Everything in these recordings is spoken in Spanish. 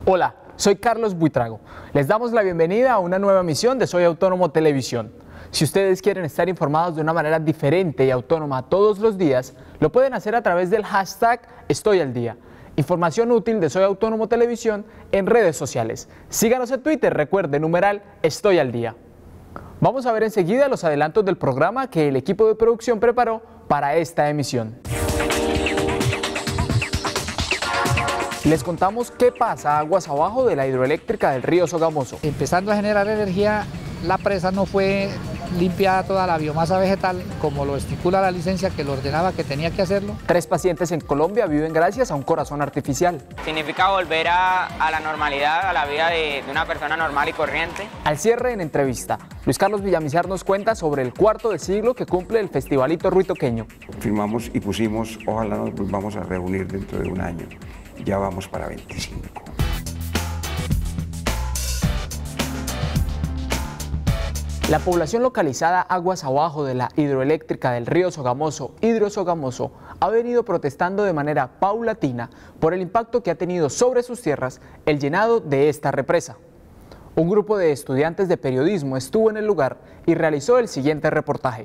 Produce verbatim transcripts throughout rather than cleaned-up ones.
Hola, soy Carlos Buitrago. Les damos la bienvenida a una nueva emisión de Soy Autónomo Televisión. Si ustedes quieren estar informados de una manera diferente y autónoma todos los días, lo pueden hacer a través del hashtag Estoy al Día. Información útil de Soy Autónomo Televisión en redes sociales. Síganos en Twitter, recuerde numeral Estoy al Día. Vamos a ver enseguida los adelantos del programa que el equipo de producción preparó para esta emisión. Les contamos qué pasa aguas abajo de la hidroeléctrica del río Sogamoso. Empezando a generar energía, la presa no fue limpiada toda la biomasa vegetal como lo estipula la licencia que lo ordenaba que tenía que hacerlo. Tres pacientes en Colombia viven gracias a un corazón artificial. Significa volver a, a la normalidad, a la vida de, de una persona normal y corriente. Al cierre en entrevista, Luis Carlos Villamizar nos cuenta sobre el cuarto de siglo que cumple el Festivalito Ruitoqueño. Firmamos y pusimos, ojalá nos volvamos a reunir dentro de un año. Ya vamos para veinticinco. La población localizada aguas abajo de la hidroeléctrica del río Sogamoso, Hidrosogamoso, ha venido protestando de manera paulatina por el impacto que ha tenido sobre sus tierras el llenado de esta represa. Un grupo de estudiantes de periodismo estuvo en el lugar y realizó el siguiente reportaje.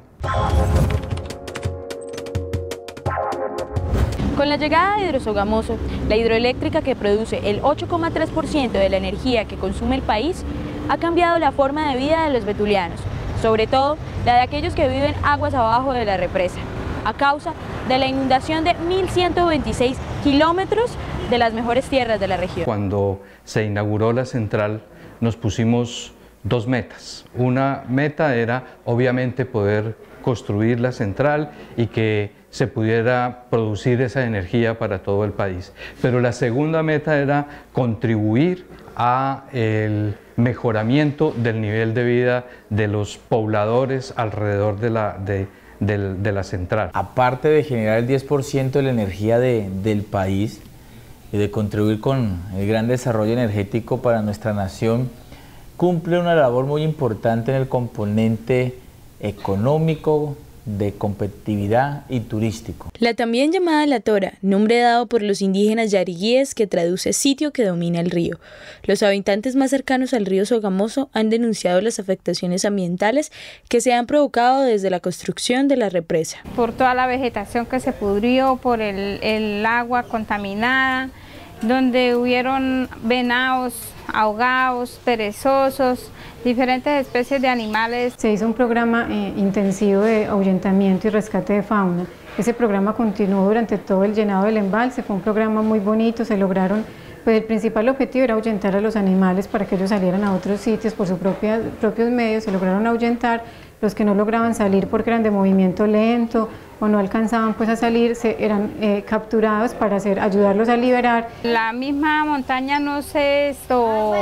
Con la llegada de Hidrosogamoso, la hidroeléctrica que produce el ocho coma tres por ciento de la energía que consume el país, ha cambiado la forma de vida de los betulianos, sobre todo la de aquellos que viven aguas abajo de la represa, a causa de la inundación de mil ciento veintiséis kilómetros de las mejores tierras de la región. Cuando se inauguró la central, nos pusimos dos metas. Una meta era, obviamente, poder construir la central y que se pudiera producir esa energía para todo el país. Pero la segunda meta era contribuir a el mejoramiento del nivel de vida de los pobladores alrededor de la, de, de, de la central. Aparte de generar el diez por ciento de la energía de, del país y de contribuir con el gran desarrollo energético para nuestra nación, cumple una labor muy importante en el componente económico, de competitividad y turístico. La también llamada La Tora, nombre dado por los indígenas yariguíes que traduce sitio que domina el río. Los habitantes más cercanos al río Sogamoso han denunciado las afectaciones ambientales que se han provocado desde la construcción de la represa. Por toda la vegetación que se pudrió, por el, el agua contaminada, donde hubieron venados ahogados, perezosos, diferentes especies de animales. Se hizo un programa eh, intensivo de ahuyentamiento y rescate de fauna. Ese programa continuó durante todo el llenado del embalse, fue un programa muy bonito, se lograron, pues el principal objetivo era ahuyentar a los animales para que ellos salieran a otros sitios por sus propia, propios medios, se lograron ahuyentar. Los que no lograban salir porque eran de movimiento lento o no alcanzaban pues a salir, se, eran eh, capturados para hacer, ayudarlos a liberar. La misma montaña no se esto,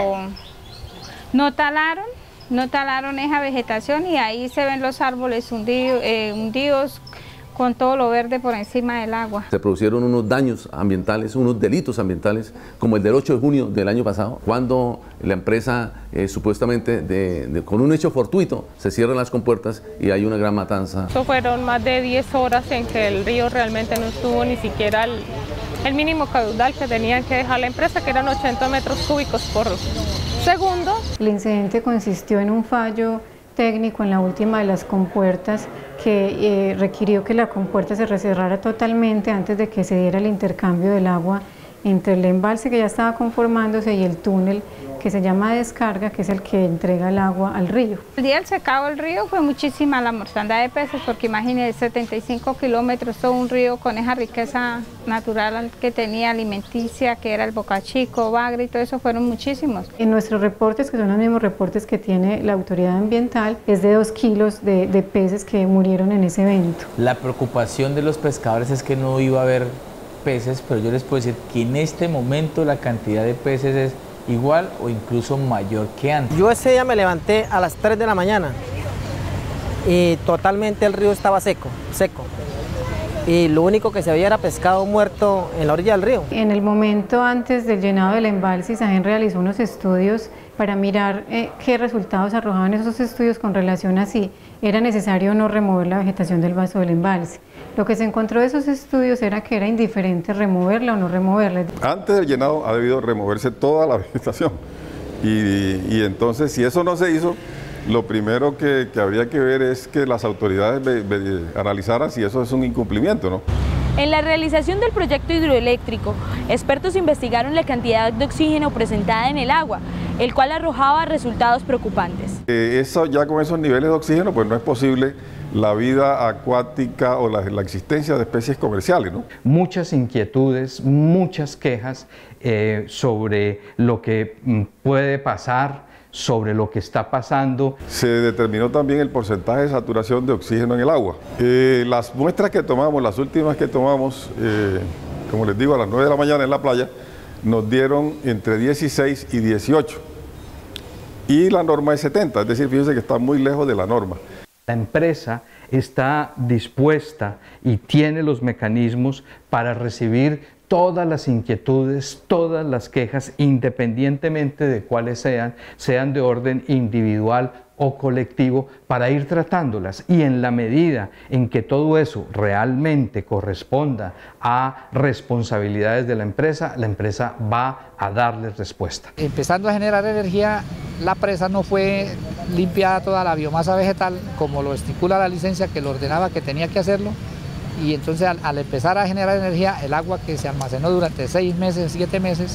no talaron, no talaron esa vegetación y ahí se ven los árboles hundidos, eh, hundidos con todo lo verde por encima del agua. Se produjeron unos daños ambientales, unos delitos ambientales, como el del ocho de junio del año pasado, cuando la empresa eh, supuestamente de, de, con un hecho fortuito se cierran las compuertas y hay una gran matanza. Eso fueron más de diez horas en que el río realmente no estuvo ni siquiera el, el mínimo caudal que tenía que dejar la empresa, que eran ochenta metros cúbicos por segundo. El incidente consistió en un fallo técnico en la última de las compuertas que eh, requirió que la compuerta se recerrara totalmente antes de que se diera el intercambio del agua entre el embalse que ya estaba conformándose y el túnel que se llama descarga, que es el que entrega el agua al río. El día del secado del río fue muchísima la mortandad de peces, porque imagínense setenta y cinco kilómetros, todo un río con esa riqueza natural que tenía alimenticia, que era el bocachico, bagre y todo eso, fueron muchísimos. En nuestros reportes, que son los mismos reportes que tiene la autoridad ambiental, es de dos kilos de, de peces que murieron en ese evento. La preocupación de los pescadores es que no iba a haber peces, pero yo les puedo decir que en este momento la cantidad de peces es igual o incluso mayor que antes. Yo ese día me levanté a las tres de la mañana y totalmente el río estaba seco, seco. Y lo único que se veía era pescado muerto en la orilla del río. En el momento antes del llenado del embalse, ISAGEN realizó unos estudios para mirar eh, qué resultados arrojaban esos estudios con relación a si era necesario o no remover la vegetación del vaso del embalse. Lo que se encontró de esos estudios era que era indiferente removerla o no removerla. Antes del llenado ha debido removerse toda la vegetación y, y entonces si eso no se hizo, lo primero que, que habría que ver es que las autoridades ve, ve, analizaran si eso es un incumplimiento, ¿no? En la realización del proyecto hidroeléctrico, expertos investigaron la cantidad de oxígeno presentada en el agua, el cual arrojaba resultados preocupantes. Eh, eso, ya con esos niveles de oxígeno, pues no es posible la vida acuática o la, la existencia de especies comerciales, ¿no? Muchas inquietudes, muchas quejas eh, sobre lo que mm, puede pasar, sobre lo que está pasando. Se determinó también el porcentaje de saturación de oxígeno en el agua. Eh, las muestras que tomamos, las últimas que tomamos, eh, como les digo, a las nueve de la mañana en la playa, nos dieron entre dieciséis y dieciocho. Y la norma es setenta, es decir, fíjense que está muy lejos de la norma. La empresa está dispuesta y tiene los mecanismos para recibir todas las inquietudes, todas las quejas, independientemente de cuáles sean, sean de orden individual o colectivo, para ir tratándolas. Y en la medida en que todo eso realmente corresponda a responsabilidades de la empresa, la empresa va a darles respuesta. Empezando a generar energía, la presa no fue limpiada toda la biomasa vegetal, como lo estipula la licencia que lo ordenaba que tenía que hacerlo. Y entonces al, al empezar a generar energía, el agua que se almacenó durante seis meses, siete meses,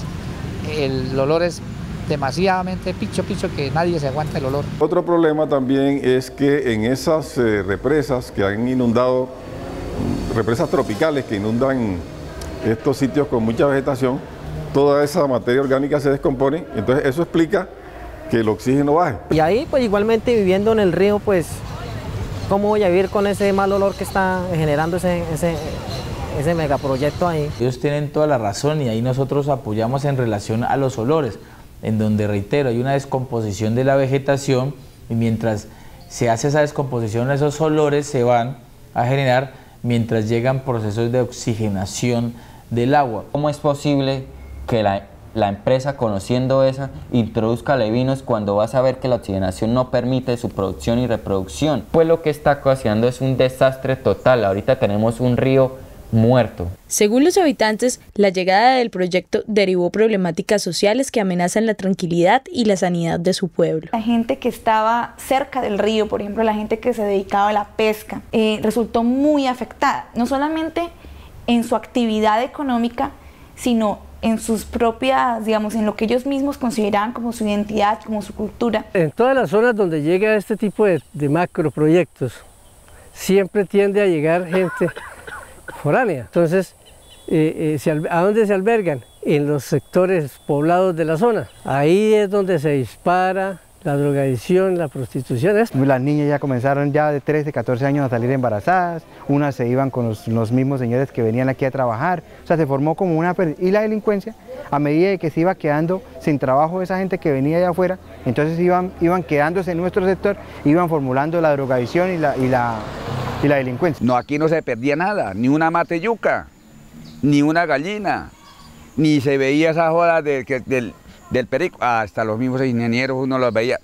el olor es demasiadamente picho, picho, que nadie se aguanta el olor. Otro problema también es que en esas eh, represas que han inundado, represas tropicales que inundan estos sitios con mucha vegetación, toda esa materia orgánica se descompone, entonces eso explica que el oxígeno baje. Y ahí pues igualmente viviendo en el río, pues ¿cómo voy a vivir con ese mal olor que está generando ese, ese, ese megaproyecto ahí? Ellos tienen toda la razón y ahí nosotros apoyamos en relación a los olores, en donde, reitero, hay una descomposición de la vegetación y mientras se hace esa descomposición, esos olores se van a generar mientras llegan procesos de oxigenación del agua. ¿Cómo es posible que la, la empresa, conociendo esa, introduzca levinos cuando vas a ver que la oxigenación no permite su producción y reproducción? Pues lo que está ocasionando es un desastre total. Ahorita tenemos un río muerto. Según los habitantes, la llegada del proyecto derivó problemáticas sociales que amenazan la tranquilidad y la sanidad de su pueblo. La gente que estaba cerca del río, por ejemplo, la gente que se dedicaba a la pesca, eh, resultó muy afectada, no solamente en su actividad económica, sino en sus propias, digamos, en lo que ellos mismos consideraban como su identidad, como su cultura. En todas las zonas donde llega este tipo de, de macroproyectos, siempre tiende a llegar gente foránea. Entonces, eh, eh, se, ¿a dónde se albergan? En los sectores poblados de la zona. Ahí es donde se dispara la drogadicción, la prostitución. Las niñas ya comenzaron ya de trece, catorce años a salir embarazadas, unas se iban con los, los mismos señores que venían aquí a trabajar, o sea, se formó como una... Y la delincuencia, a medida de que se iba quedando sin trabajo esa gente que venía de afuera, entonces iban, iban quedándose en nuestro sector, iban formulando la drogadicción y la, y la, y la delincuencia. No, aquí no se perdía nada, ni una mateyuca, ni una gallina, ni se veía esas horas de, que, del... del perico, hasta los mismos ingenieros uno los veía.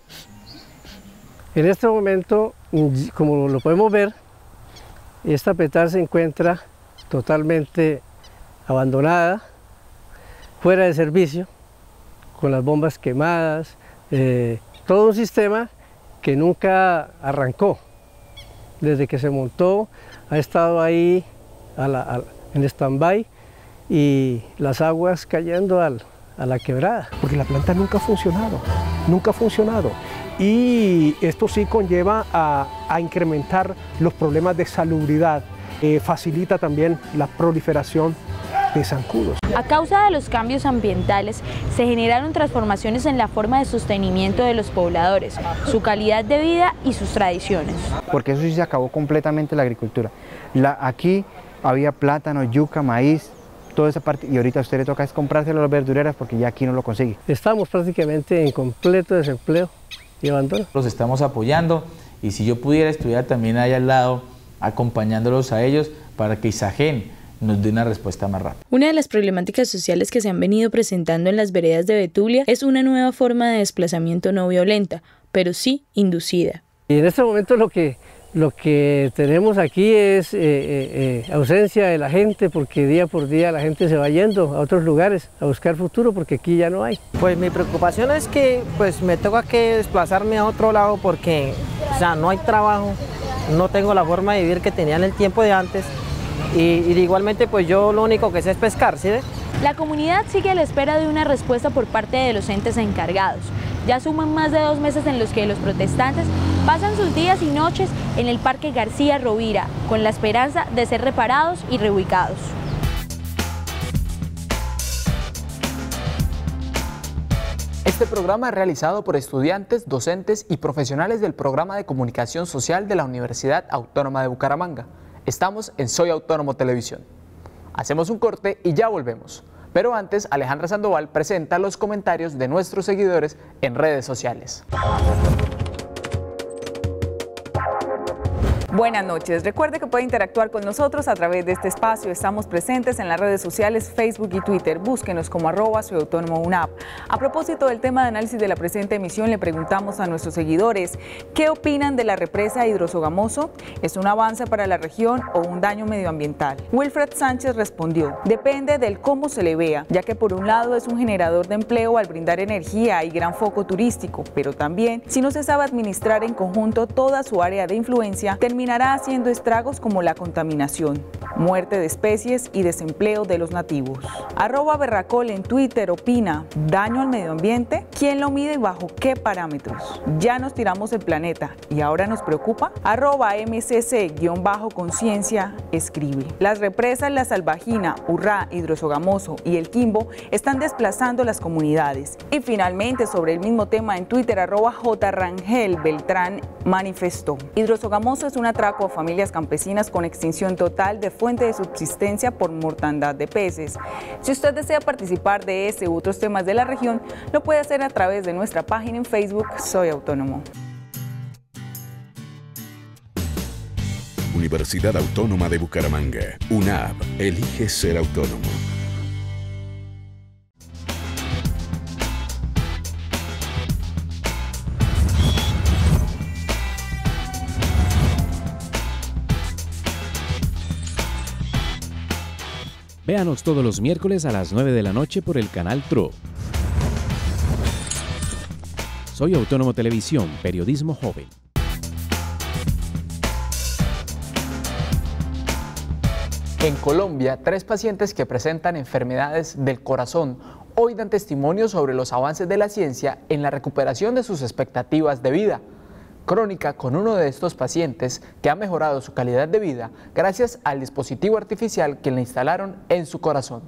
En este momento, como lo podemos ver, esta petar se encuentra totalmente abandonada, fuera de servicio, con las bombas quemadas, eh, todo un sistema que nunca arrancó. Desde que se montó ha estado ahí a la, a, en stand-by y las aguas cayendo al a la quebrada. Porque la planta nunca ha funcionado, nunca ha funcionado. Y esto sí conlleva a, a incrementar los problemas de salubridad, eh, facilita también la proliferación de zancudos. A causa de los cambios ambientales, se generaron transformaciones en la forma de sostenimiento de los pobladores, su calidad de vida y sus tradiciones. Porque eso sí se acabó completamente la agricultura. La, aquí había plátano, yuca, maíz, toda esa parte, y ahorita a usted le toca es comprárselo a las verdureras porque ya aquí no lo consigue. Estamos prácticamente en completo desempleo y abandono. Los estamos apoyando y si yo pudiera estudiar también ahí al lado, acompañándolos a ellos para que ISAGEN nos dé una respuesta más rápida. Una de las problemáticas sociales que se han venido presentando en las veredas de Betulia es una nueva forma de desplazamiento no violenta, pero sí inducida. Y en este momento lo que Lo que tenemos aquí es eh, eh, eh, ausencia de la gente, porque día por día la gente se va yendo a otros lugares a buscar futuro, porque aquí ya no hay. Pues mi preocupación es que pues me toca que desplazarme a otro lado porque o sea, no hay trabajo, no tengo la forma de vivir que tenía en el tiempo de antes y, y igualmente pues yo lo único que sé es pescar, ¿sí ve? La comunidad sigue a la espera de una respuesta por parte de los entes encargados. Ya suman más de dos meses en los que los protestantes pasan sus días y noches en el Parque García Rovira, con la esperanza de ser reparados y reubicados. Este programa es realizado por estudiantes, docentes y profesionales del Programa de Comunicación Social de la Universidad Autónoma de Bucaramanga. Estamos en Soy Autónomo Televisión. Hacemos un corte y ya volvemos. Pero antes, Alejandra Sandoval presenta los comentarios de nuestros seguidores en redes sociales. Buenas noches. Recuerde que puede interactuar con nosotros a través de este espacio. Estamos presentes en las redes sociales Facebook y Twitter. Búsquenos como arroba Soy Autónomo UNAP. A propósito del tema de análisis de la presente emisión, le preguntamos a nuestros seguidores ¿qué opinan de la represa Hidrosogamoso? ¿Es un avance para la región o un daño medioambiental? Wilfred Sánchez respondió, depende del cómo se le vea, ya que por un lado es un generador de empleo al brindar energía y gran foco turístico, pero también, si no se sabe administrar en conjunto toda su área de influencia, termina terminará haciendo estragos como la contaminación, muerte de especies y desempleo de los nativos. Arroba Berracol en Twitter opina, ¿daño al medio ambiente? ¿Quién lo mide y bajo qué parámetros? Ya nos tiramos el planeta y ahora nos preocupa. Arroba M C C-conciencia escribe, las represas La Salvajina, Urrá, Hidrosogamoso y El Quimbo están desplazando las comunidades. Y finalmente, sobre el mismo tema en Twitter, arroba J. Rangel Beltrán manifestó, Hidrosogamoso es un atraco a familias campesinas con extinción total de fuente de subsistencia por mortandad de peces. Si usted desea participar de este u otros temas de la región, lo puede hacer a través de nuestra página en Facebook Soy Autónomo. Universidad Autónoma de Bucaramanga, UNAB, elige ser autónomo. Véanos todos los miércoles a las nueve de la noche por el canal T R O. Soy Autónomo Televisión, periodismo joven. En Colombia, tres pacientes que presentan enfermedades del corazón hoy dan testimonio sobre los avances de la ciencia en la recuperación de sus expectativas de vida. Crónica con uno de estos pacientes que ha mejorado su calidad de vida gracias al dispositivo artificial que le instalaron en su corazón.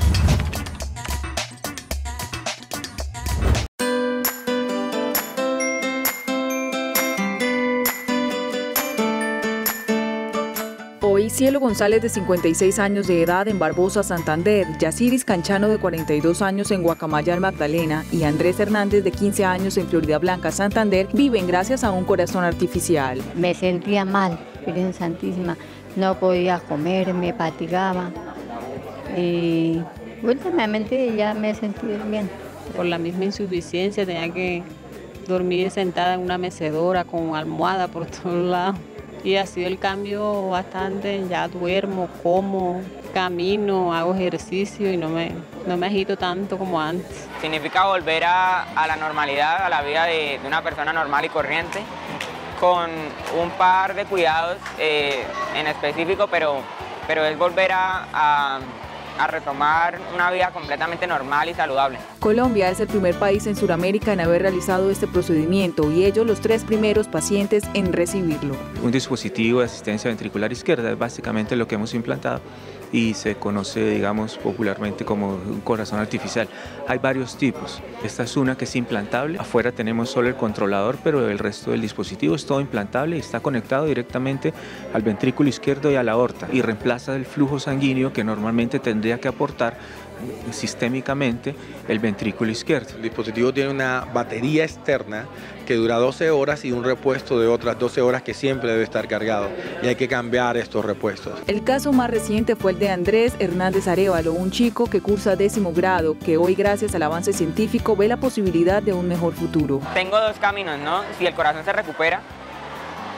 Hoy, Cielo González, de cincuenta y seis años de edad, en Barbosa, Santander, Yaciris Canchano, de cuarenta y dos años, en Guacamaya, Magdalena, y Andrés Hernández, de quince años, en Florida Blanca, Santander, viven gracias a un corazón artificial. Me sentía mal, Virgen Santísima, no podía comer, me fatigaba y últimamente ya me he sentido bien. Por la misma insuficiencia tenía que dormir sentada en una mecedora con almohada por todos lados. Y ha sido el cambio bastante, ya duermo, como, camino, hago ejercicio y no me, no me agito tanto como antes. Significa volver a, a la normalidad, a la vida de, de una persona normal y corriente, con un par de cuidados eh, en específico, pero, pero es volver a, a, a retomar una vida completamente normal y saludable. Colombia es el primer país en Sudamérica en haber realizado este procedimiento y ellos los tres primeros pacientes en recibirlo. Un dispositivo de asistencia ventricular izquierda es básicamente lo que hemos implantado y se conoce, digamos, popularmente como un corazón artificial. Hay varios tipos. Esta es una que es implantable. Afuera tenemos solo el controlador, pero el resto del dispositivo es todo implantable y está conectado directamente al ventrículo izquierdo y a la aorta y reemplaza el flujo sanguíneo que normalmente tendría que aportar sistémicamente el ventrículo izquierdo. El dispositivo tiene una batería externa que dura doce horas y un repuesto de otras doce horas que siempre debe estar cargado y hay que cambiar estos repuestos. El caso más reciente fue el de Andrés Hernández Arévalo, un chico que cursa décimo grado, que hoy gracias al avance científico ve la posibilidad de un mejor futuro. Tengo dos caminos, ¿no? Si el corazón se recupera,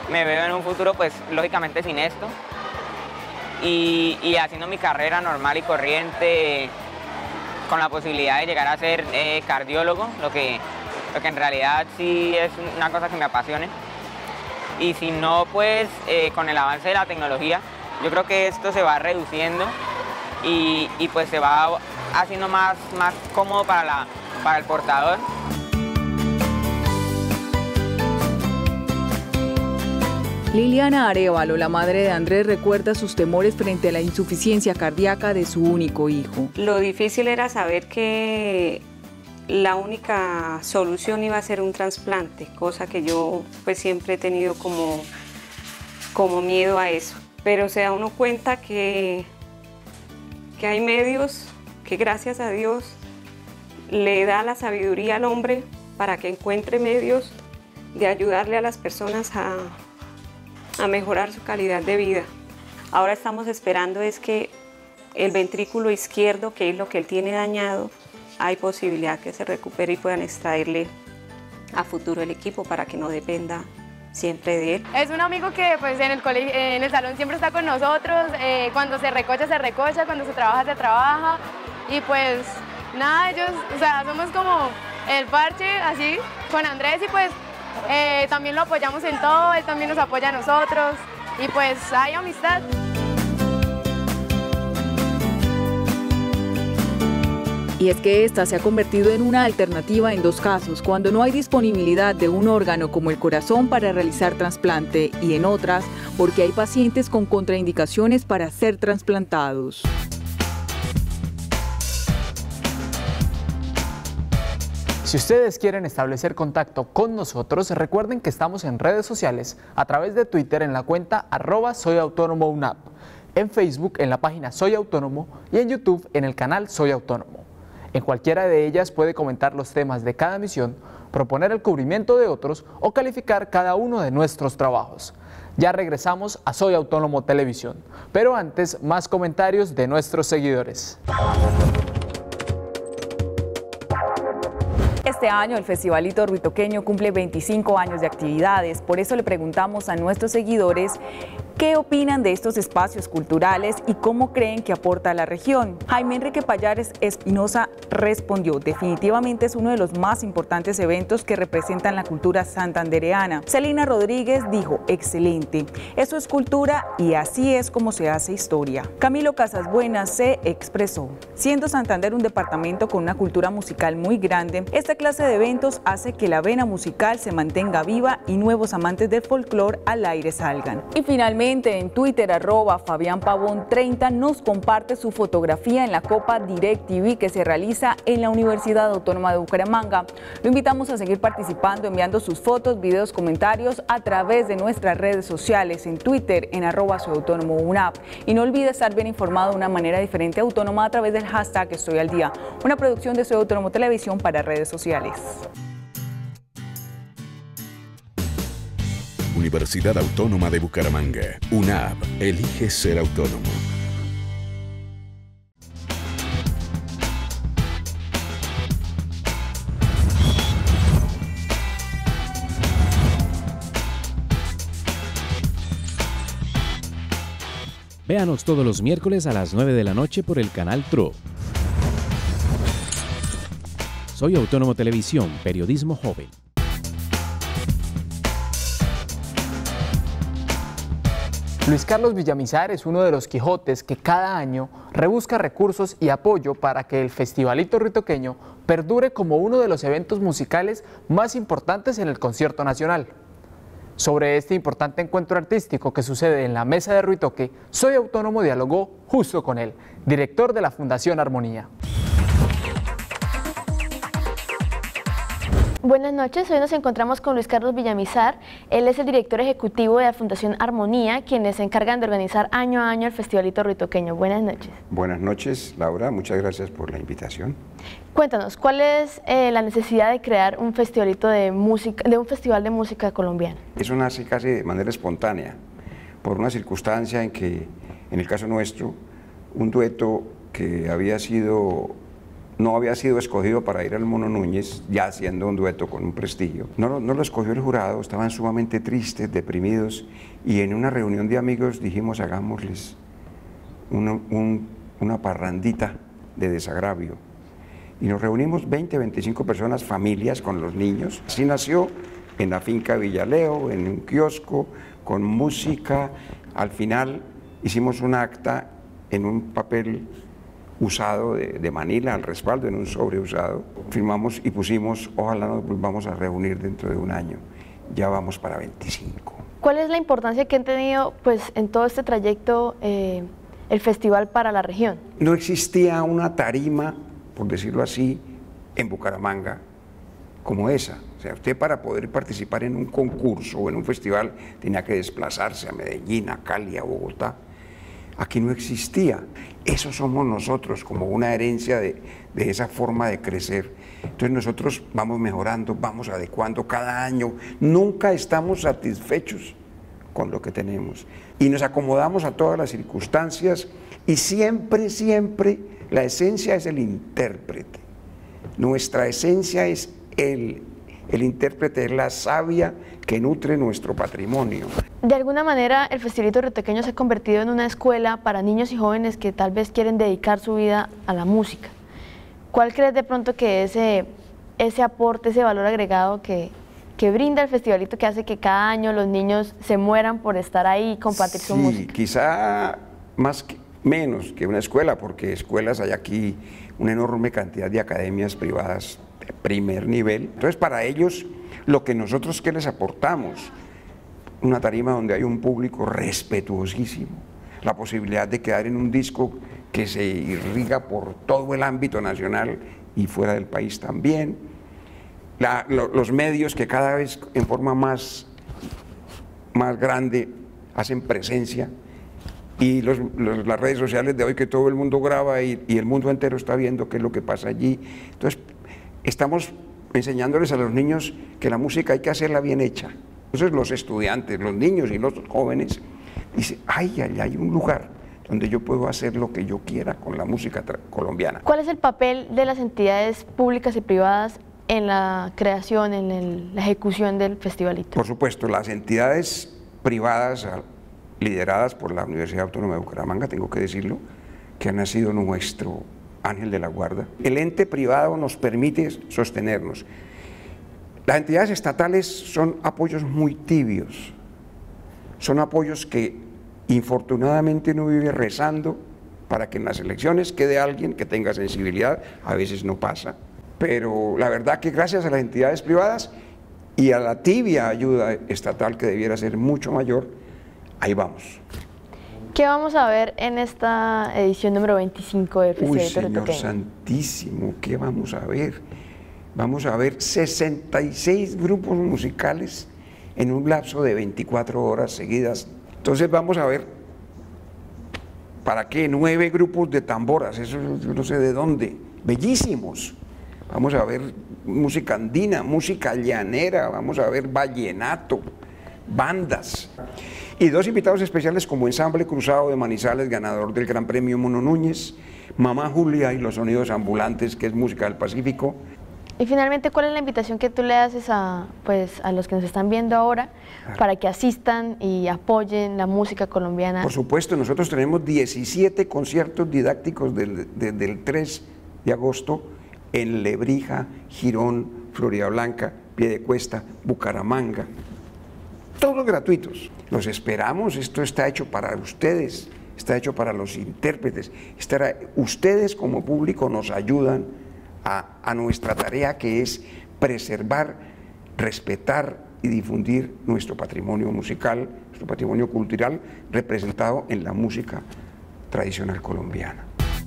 me veo en un futuro, pues lógicamente sin esto, y, y haciendo mi carrera normal y corriente, con la posibilidad de llegar a ser eh, cardiólogo, lo que, lo que en realidad sí es una cosa que me apasione. Y si no, pues eh, con el avance de la tecnología, yo creo que esto se va reduciendo y, y pues se va haciendo más, más cómodo para, la, para el portador. Liliana Arévalo, la madre de Andrés, recuerda sus temores frente a la insuficiencia cardíaca de su único hijo. Lo difícil era saber que la única solución iba a ser un trasplante, cosa que yo pues siempre he tenido como, como miedo a eso. Pero se da uno cuenta que, que hay medios que gracias a Dios le da la sabiduría al hombre para que encuentre medios de ayudarle a las personas a, a mejorar su calidad de vida. Ahora estamos esperando es que el ventrículo izquierdo, que es lo que él tiene dañado, hay posibilidad que se recupere y puedan extraerle a futuro el equipo para que no dependa siempre de él. Es un amigo que pues en el, colegio, en el salón siempre está con nosotros, eh, cuando se recocha, se recocha, cuando se trabaja, se trabaja, y pues nada, ellos, o sea, somos como el parche así con Andrés, y pues eh, también lo apoyamos en todo, él también nos apoya a nosotros, y pues hay amistad. Y es que esta se ha convertido en una alternativa en dos casos, cuando no hay disponibilidad de un órgano como el corazón para realizar trasplante, y en otras porque hay pacientes con contraindicaciones para ser trasplantados. Si ustedes quieren establecer contacto con nosotros, recuerden que estamos en redes sociales, a través de Twitter en la cuenta arroba Soy Autónomo UNAP, en Facebook en la página Soy Autónomo y en YouTube en el canal Soy Autónomo. En cualquiera de ellas puede comentar los temas de cada emisión, proponer el cubrimiento de otros o calificar cada uno de nuestros trabajos. Ya regresamos a Soy Autónomo Televisión, pero antes más comentarios de nuestros seguidores. Este año el Festivalito Ruitoqueño cumple veinticinco años de actividades, por eso le preguntamos a nuestros seguidores qué opinan de estos espacios culturales y cómo creen que aporta a la región. Jaime Enrique Payares Espinosa respondió: definitivamente es uno de los más importantes eventos que representan la cultura santandereana. Celina Rodríguez dijo: excelente, eso es cultura y así es como se hace historia. Camilo Casasbuenas se expresó: siendo Santander un departamento con una cultura musical muy grande, esta clase de eventos hace que la vena musical se mantenga viva y nuevos amantes del folclore al aire salgan. Y finalmente en Twitter, arroba Fabián Pavón treinta, nos comparte su fotografía en la Copa DirecTV que se realiza en la Universidad Autónoma de Bucaramanga. Lo invitamos a seguir participando, enviando sus fotos, videos, comentarios a través de nuestras redes sociales, en Twitter, en arroba Soy Autónomo UNAP. Y no olvide estar bien informado de una manera diferente autónoma a través del hashtag Estoy al Día, una producción de Soy Autónomo Televisión para redes sociales. Universidad Autónoma de Bucaramanga. UNAP. Elige ser autónomo. Véanos todos los miércoles a las nueve de la noche por el canal TRO. Soy Autónomo Televisión, periodismo joven. Luis Carlos Villamizar es uno de los Quijotes que cada año rebusca recursos y apoyo para que el Festivalito Ruitoqueño perdure como uno de los eventos musicales más importantes en el concierto nacional. Sobre este importante encuentro artístico que sucede en la Mesa de Ruitoque, Soy Autónomo dialogó justo con él, director de la Fundación Armonía. Buenas noches, hoy nos encontramos con Luis Carlos Villamizar. Él es el director ejecutivo de la Fundación Armonía, quienes se encargan de organizar año a año el Festivalito Ruitoqueño. Buenas noches. Buenas noches, Laura, muchas gracias por la invitación. Cuéntanos, ¿cuál es eh, la necesidad de crear un festivalito de música, de un festival de música colombiana? Eso nace casi de manera espontánea, por una circunstancia en que, en el caso nuestro, un dueto que había sido no había sido escogido para ir al Mono Núñez, ya haciendo un dueto con un prestigio. No, no lo escogió el jurado, estaban sumamente tristes, deprimidos, y en una reunión de amigos dijimos, hagámosles una, un, una parrandita de desagravio. Y nos reunimos veinte, veinticinco personas, familias con los niños. Así nació en la finca Villaleo, en un kiosco, con música. Al final hicimos un acta en un papel usado de, de Manila al respaldo, en un sobre usado. Firmamos y pusimos, ojalá nos volvamos a reunir dentro de un año. Ya vamos para veinticinco. ¿Cuál es la importancia que han tenido pues, en todo este trayecto eh, el festival para la región? No existía una tarima, por decirlo así, en Bucaramanga como esa. O sea, usted para poder participar en un concurso o en un festival tenía que desplazarse a Medellín, a Cali, a Bogotá. Aquí no existía. Eso somos nosotros, como una herencia de, de esa forma de crecer. Entonces nosotros vamos mejorando, vamos adecuando cada año. Nunca estamos satisfechos con lo que tenemos. Y nos acomodamos a todas las circunstancias y siempre, siempre la esencia es el intérprete. Nuestra esencia es el, el intérprete, es la savia que nutre nuestro patrimonio. De alguna manera, el Festivalito Riotequeño se ha convertido en una escuela para niños y jóvenes que tal vez quieren dedicar su vida a la música. ¿Cuál crees de pronto que ese, ese aporte, ese valor agregado que, que brinda el Festivalito, que hace que cada año los niños se mueran por estar ahí y compartir sí, su música? Quizá más que, menos que una escuela, porque escuelas hay aquí una enorme cantidad de academias privadas de primer nivel. Entonces, para ellos, lo que nosotros que les aportamos, una tarima donde hay un público respetuosísimo, la posibilidad de quedar en un disco que se irriga por todo el ámbito nacional y fuera del país también, la, lo, los medios que cada vez en forma más, más grande hacen presencia, y los, los, las redes sociales de hoy que todo el mundo graba y, y el mundo entero está viendo qué es lo que pasa allí. Entonces, estamos enseñándoles a los niños que la música hay que hacerla bien hecha. Entonces los estudiantes, los niños y los jóvenes dicen, ay, allá hay un lugar donde yo puedo hacer lo que yo quiera con la música colombiana. ¿Cuál es el papel de las entidades públicas y privadas en la creación, en el, la ejecución del festivalito? Por supuesto, las entidades privadas lideradas por la Universidad Autónoma de Bucaramanga, tengo que decirlo, que han sido nuestro ángel de la guarda. El ente privado nos permite sostenernos. Las entidades estatales son apoyos muy tibios, son apoyos que infortunadamente uno vive rezando para que en las elecciones quede alguien que tenga sensibilidad, a veces no pasa, pero la verdad que gracias a las entidades privadas y a la tibia ayuda estatal que debiera ser mucho mayor, ahí vamos. ¿Qué vamos a ver en esta edición número veinticinco del Festival Uy, Señor Riotequeño? Santísimo, ¿qué vamos a ver? Vamos a ver sesenta y seis grupos musicales en un lapso de veinticuatro horas seguidas. Entonces vamos a ver, ¿para qué? Nueve grupos de tamboras, eso yo no sé de dónde, bellísimos. Vamos a ver música andina, música llanera, vamos a ver vallenato, bandas. Y dos invitados especiales como Ensamble Cruzado de Manizales, ganador del Gran Premio Mono Núñez, Mamá Julia y los Sonidos Ambulantes, que es música del Pacífico. Y finalmente, ¿cuál es la invitación que tú le haces a, pues, a los que nos están viendo ahora para que asistan y apoyen la música colombiana? Por supuesto, nosotros tenemos diecisiete conciertos didácticos del, de, del tres de agosto en Lebrija, Girón, Floridablanca, Piedecuesta, Bucaramanga. Todos gratuitos. Los esperamos, esto está hecho para ustedes, está hecho para los intérpretes. Estará, ustedes como público nos ayudan a, a nuestra tarea, que es preservar, respetar y difundir nuestro patrimonio musical, nuestro patrimonio cultural representado en la música tradicional colombiana.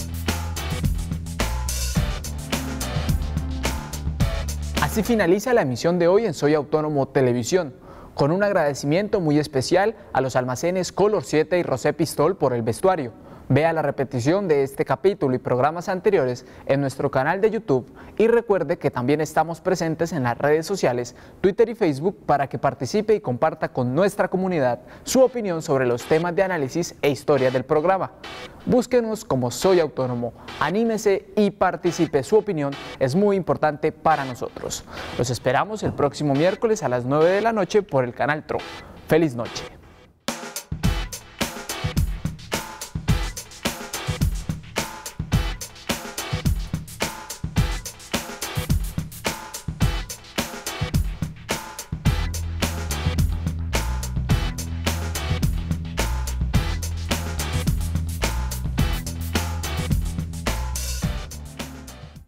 Así finaliza la emisión de hoy en Soy Autónomo Televisión, con un agradecimiento muy especial a los almacenes Color siete y Rosé Pistol por el vestuario. Vea la repetición de este capítulo y programas anteriores en nuestro canal de YouTube y recuerde que también estamos presentes en las redes sociales, Twitter y Facebook para que participe y comparta con nuestra comunidad su opinión sobre los temas de análisis e historia del programa. Búsquenos como Soy Autónomo, anímese y participe, su opinión es muy importante para nosotros. Los esperamos el próximo miércoles a las nueve de la noche por el canal Tro. ¡Feliz noche!